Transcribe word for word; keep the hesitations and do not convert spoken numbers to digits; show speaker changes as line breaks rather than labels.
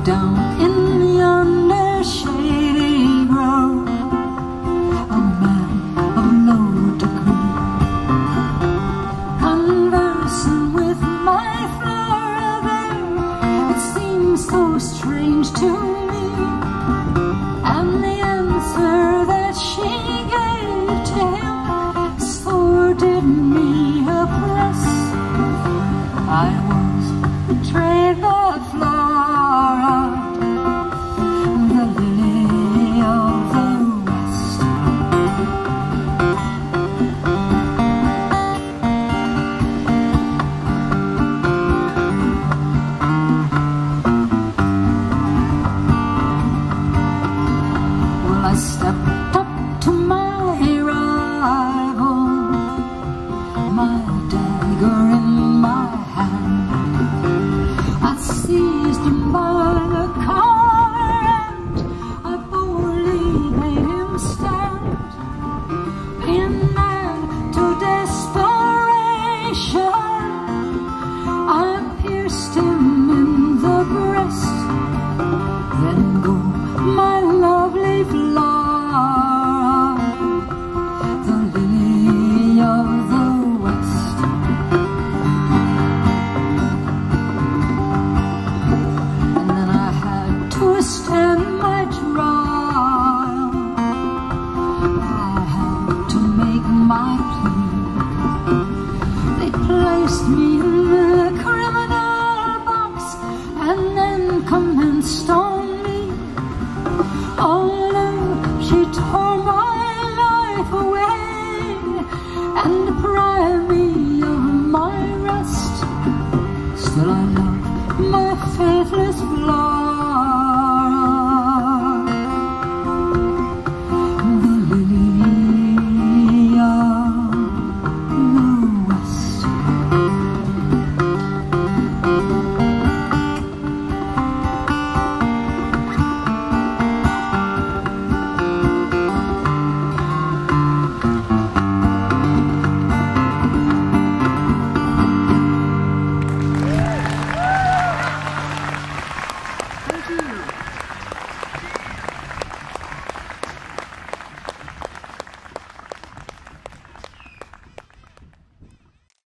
down in yonder shady grove, a man of low degree, conversing with my Flora there. It seems so strange to me, and the answer that she gave to him so did me oppress. I was betrayed by Flora, the lily of the West. Well, I stepped up to my rival, my dagger in my hand. I seized him by the collar and I boldly made him stand. Pinned to desperation, I pierced him in the breast. Then go, my lovely Flora, the lily of the West. And then I had to stand my trial. I had to make my plea. They placed me in the criminal box and then commenced on me. Although she tore my life away and deprived me of my rest, still I love my faithless